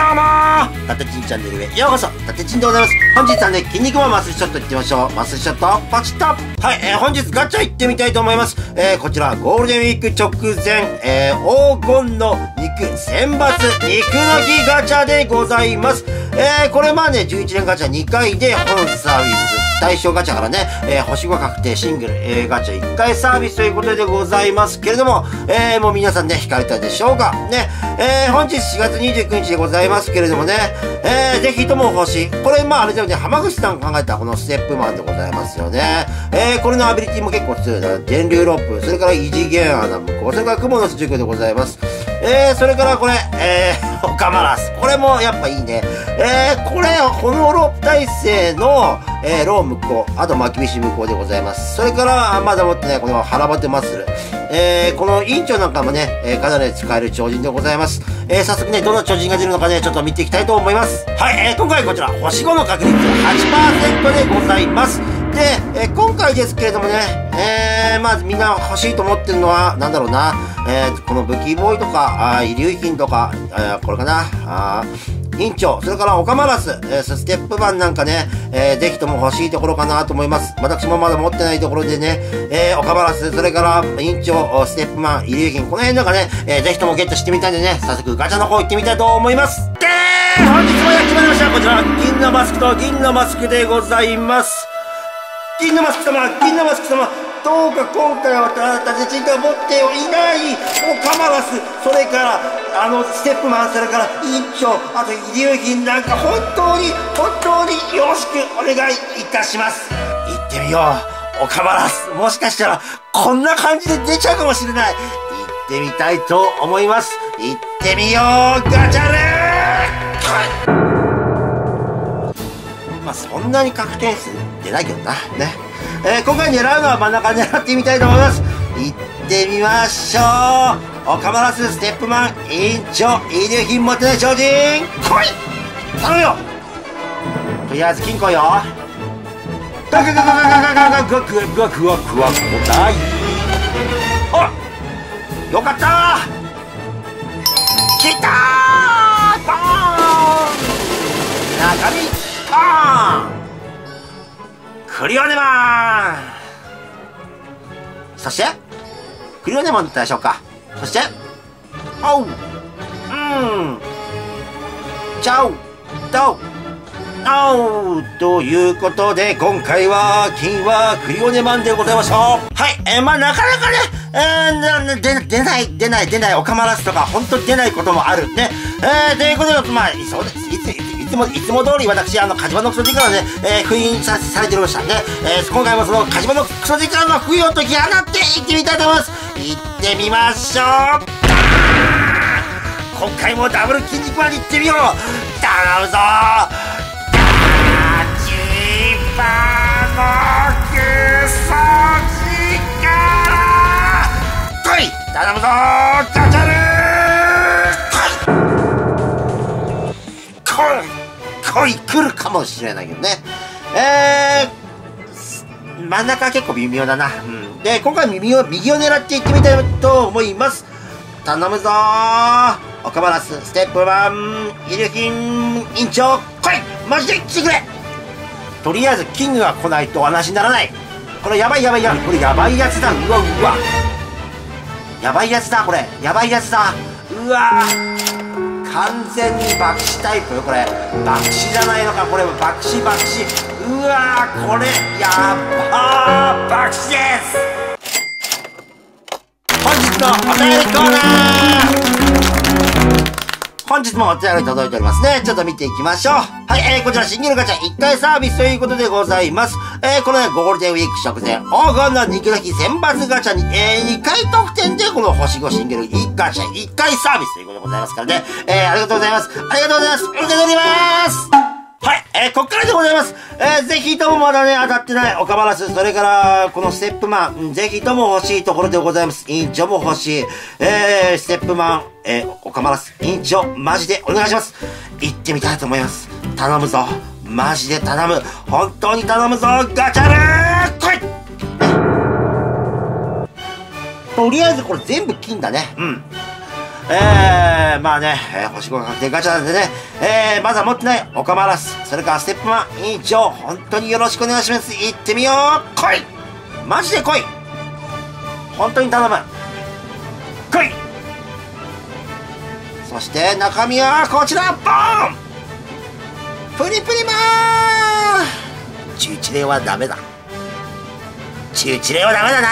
もー、たてちんチャンネルへようこそ、たてちんでございます。本日はね、筋肉マンマッスルショットいってみましょう。マッスルショット、ポチッと。はい、本日ガチャ行ってみたいと思います。こちら、ゴールデンウィーク直前、黄金の肉選抜肉の日ガチャでございます。これまあね、11連ガチャ2回で本サービス。対象ガチャからね、星5確定シングル、ガチャ1回サービスということでございますけれども、もう皆さんね、引かれたでしょうかね、本日4月29日でございますけれどもね、ぜひとも欲しい。これ、まあ、あれだよね、浜口さんが考えたこのステップマンでございますよね。これのアビリティも結構強いな。電流ロープ、それから異次元穴向こう、それから雲の術でございます。それからこれ、オカマラス。これもやっぱいいね。これ、このロープ体制の、ロー向こう、あと巻き菱向こうでございます。それから、まだもってね、この腹バテマッスル。この委員長なんかもね、かなり使える超人でございます。早速ね、どんな超人が出るのかね、ちょっと見ていきたいと思います。はい、今回こちら、星5の確率 8% でございます。で、今回ですけれどもね、まあみんな欲しいと思ってるのは、なんだろうな、この武器ボーイとか、遺留品とか、これかな、委員長、それからオカマラス、ステップマンなんかね、ぜひとも欲しいところかなと思います。私もまだ持ってないところでね、オカマラス、それから委員長、ステップマン、遺留品、この辺なんかね、ぜひともゲットしてみたいんでね、早速ガチャの方行ってみたいと思います。本日もやってまいりました。こちら、銀のマスクと銀のマスクでございます。銀のマスク様、銀のマスク様、どうか今回はたてちんが持っていないオカマラス、それからステップマン、それから委員長、あと遺留品なんか本当によろしくお願いいたします。行ってみよう、オカマラス。もしかしたらこんな感じで出ちゃうかもしれない。行ってみたいと思います。行ってみよう、ガチャルー。まあそんなに確定数出ないけどな。ね。今回狙うのは真ん中狙ってみたいと思います。行ってみましょう。オカマラス、ステップマン、委員長、遺留品持ってない超人、来い！頼むよ！とりあえず金庫よ。ガガガガガガガガガガガガガガガない。あ！よかったー！来たー！バーン！中身バーン！クリオネマン、そしてクリオネマンでしょうか。そしておうチャウドおうということで、今回は金はクリオネマンでございました。はい、まあなかなかね、出ないオカマラスとか本当に出ないこともあるね。ということで、まあそうです。いつも通り私、火事場のクソ力をね、封印されておりましたんで、今回もその火事場のクソ力の封印を解き放っていってみたいと思います。行ってみましょう。今回もダブル筋肉マンに行ってみよう。頼むぞー。火事場のクソ力、来い、頼むぞー、ガチャルー。来るかもしれないけどね。真ん中は結構微妙だな。で、今回右を狙っていってみたいと思います。頼むぞー。オカマラス、ステップマン、遺留品、委員長、来い！マジで来てくれ！とりあえず、キングが来ないと話にならない。これやばい。これやばいやつだ。うわ。やばいやつだ、これ。やばいやつだ。うわー。完全に爆死タイプよ、これ。爆死じゃないのか、これ。爆死。うわー、これ、やばー、爆死です。本日のお便りコーナー。本日もお便り届いておりますね。ちょっと見ていきましょう。はい、こちらシングルガチャ1回サービスということでございます。このね、ゴールデンウィーク直前、黄金の肉の日選抜ガチャに、2回特典でこの星5シングルガチャ1回サービスということでございますからね。ありがとうございます。ありがとうございます。ありがとうございます。はい、こっからでございます。ぜひともまだね、当たってないオカマラス、それから、このステップマン、ぜひとも欲しいところでございます。委員長も欲しい。ステップマン、オカマラス、委員長、マジでお願いします。行ってみたいと思います。頼むぞ。マジで頼む。本当に頼むぞ。ガチャルー来い！とりあえずこれ全部金だね。 まあね、星5が確定ガチャなんでね、まだ持ってないオカマラス、それからステップマン委員長、本当によろしくお願いします。行ってみよう。来い。マジで来い。本当に頼む。来い。そして中身はこちら、ボーン。プリプリマー。11連はダメだ。11連はダメだな。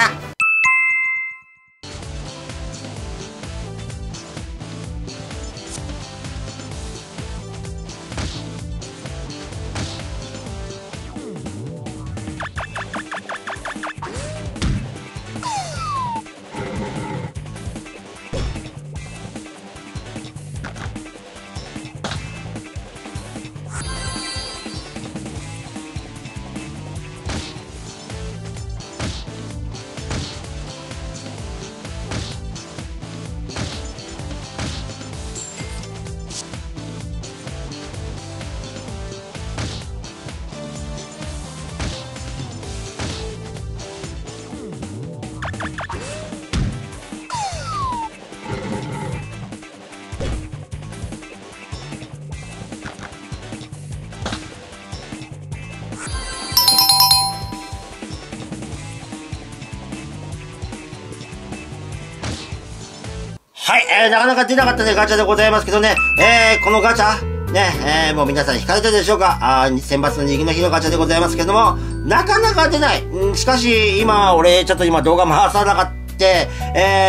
はい、なかなか出なかったね、ガチャでございますけどね、このガチャ、ね、もう皆さん引かれたでしょうか。選抜の右の日のガチャでございますけども、なかなか出ない。しかし、俺、ちょっと今動画回さなかった、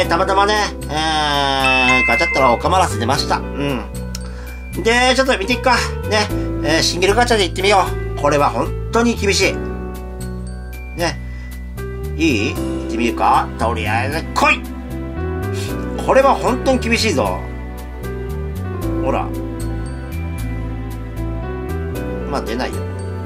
たまたまね、ガチャったらオカマラス出ました。で、ちょっと見ていくか。ね、シングルガチャで行ってみよう。これは本当に厳しい。ね、いい？行ってみるか？とりあえず、来い！これは本当に厳しいぞ。ほら。まあ出ないよ。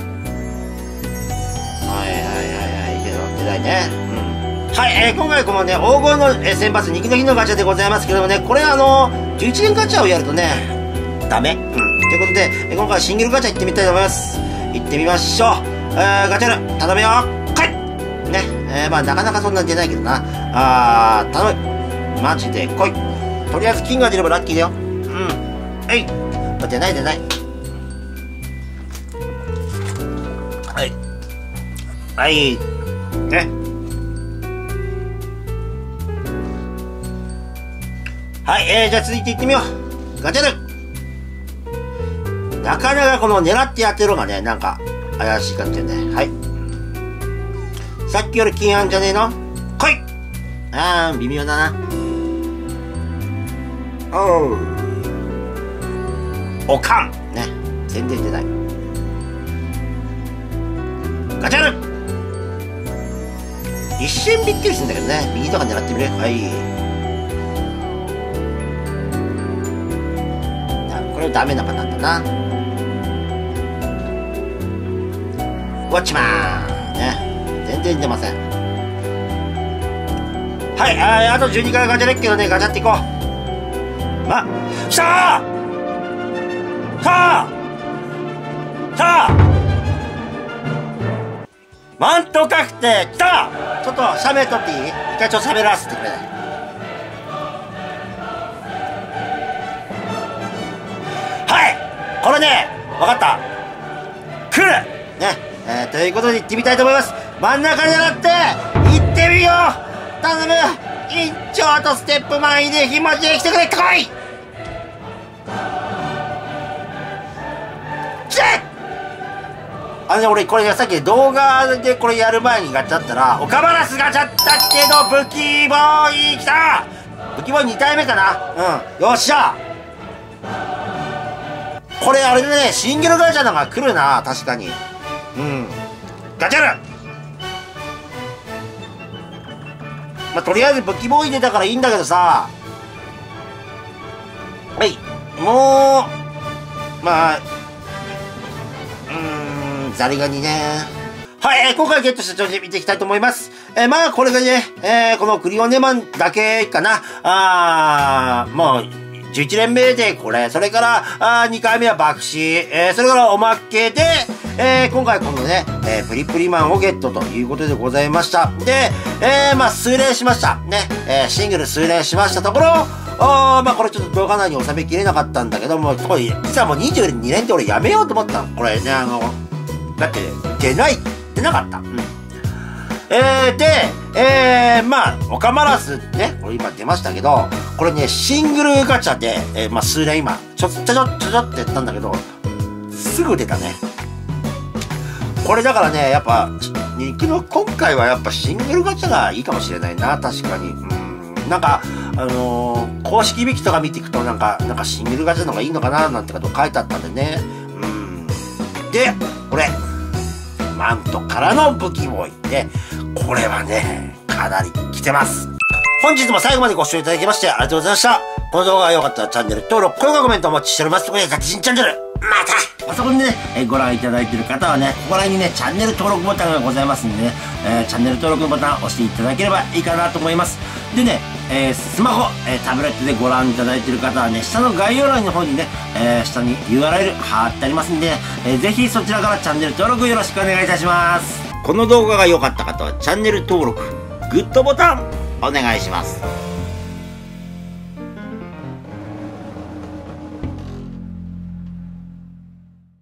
出ないね。はい、今回このね、黄金の選抜肉の日のガチャでございますけどもね、これ11連ガチャをやるとね、ダメ。ということで、今回はシングルガチャ行ってみたいと思います。行ってみましょう。ガチャル、頼むよ。来い！ね、まあなかなかそんなに出ないけどな。頼む。マジで来い。とりあえず金が出ればラッキーだよ。えい。出ない。はい。ね。はい、じゃあ続いていってみよう。ガチャル。なかなかこの狙ってやってるのがね、なんか怪しい感じだよね。はい。さっきより金あんじゃねえの？来い！微妙だな。おかんね、全然出ない。ガチャル。一瞬びっくりするんだけどね。右とか狙ってみる。はい。これダメなパターンだな。ウォッチマンね、全然出ません。はい、あと12回ガチャですけどね、ガチャっていこう。来たー！マント確定来た！ちょっと写メ撮っていい？一回ちょっと喋らせてくれ。はい！これね、わかった。来る！ね、ということで行ってみたいと思います。真ん中狙って、行ってみよう！頼む！委員長とステップマン入れひまじで来てくれ！来い！俺これさっき動画でこれやる前にガチャったら、オカマラスガチャったけど、武器ボーイ来た！武器ボーイ2体目かな？よっしゃ！これあれでね、シングルガチャのが来るな、確かに。ガチャル！まあ、とりあえず武器ボーイ出たからいいんだけどさ。はい。もう、まあ、ザリガニね。はい、今回ゲットした調子で見ていきたいと思います。まあ、これがね、このクリオネマンだけかな。もう、11連目でこれ、それから、2回目は爆死、それからおまけで、今回このね、プリプリマンをゲットということでございました。で、まあ、数連しました。ね、シングル数連しましたところ、 まあこれちょっと動画内に収めきれなかったんだけども、これ実はもう22年って俺やめようと思ったの。これね、だって出なかった。うん。まあ、オカマラスね、これ今出ましたけど、これね、シングルガチャで、まあ数年今、ちょってやったんだけど、すぐ出たね。これだからね、やっぱ、今回はやっぱシングルガチャがいいかもしれないな、確かに。なんか、公式引きとか見ていくと、なんかシングルガチャの方がいいのかな、なんてこと書いてあったんでね。で、これ、マントからの武器もいて、これはね、かなり来てます。本日も最後までご視聴いただきましてありがとうございました。この動画が良かったらチャンネル登録、高評価、コメントお待ちしております。ということで、達人チャンネル、またあそこにね、ご覧いただいている方はね、ここら辺にね、チャンネル登録ボタンがございますんでね、チャンネル登録ボタンを押していただければいいかなと思います。でね、スマホ、タブレットでご覧いただいている方はね、下の概要欄の方にね、下に URL 貼ってありますんで、ぜひそちらからチャンネル登録よろしくお願いいたします。この動画が良かった方はチャンネル登録、グッドボタンお願いします。